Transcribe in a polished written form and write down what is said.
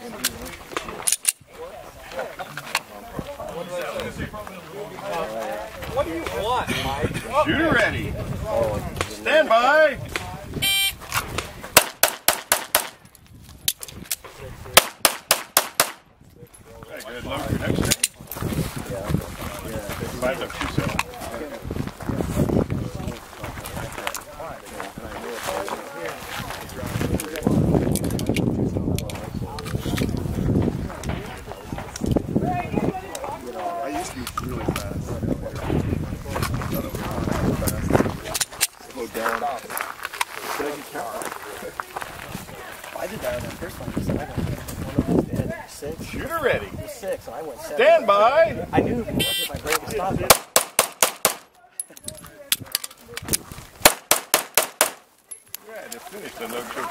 What do you want, Mike? Shooter ready. Stand by. Okay, good. Load for next turn. Yeah. 5 up 2 7. I did that on the first one. So I got one of those dead. 6. Shooter ready. It was 6, and I went 7. Stand by. I knew if my brain was stopped. Yeah, just finished the no-show